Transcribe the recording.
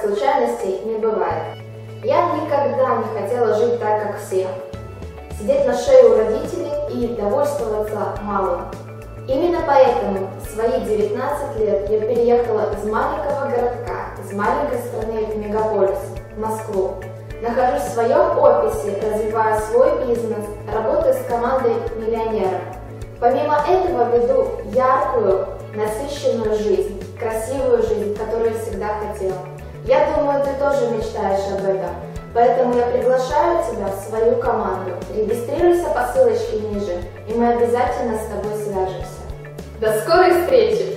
случайностей не бывает. Я никогда не хотела жить так, как все. Сидеть на шее у родителей и довольствоваться малым. Именно поэтому в свои 19 лет я переехала из маленького городка, из маленькой страны в мегаполис, в Москву. Нахожусь в своем офисе, развиваю свой бизнес, работаю с командой миллионеров. Помимо этого веду яркую, насыщенную жизнь, красивую жизнь, которую всегда хотела. Я думаю, ты тоже мечтаешь об этом. Поэтому я приглашаю тебя в свою команду. Регистрируйся по ссылочке ниже, и мы обязательно с тобой свяжемся. До скорой встречи!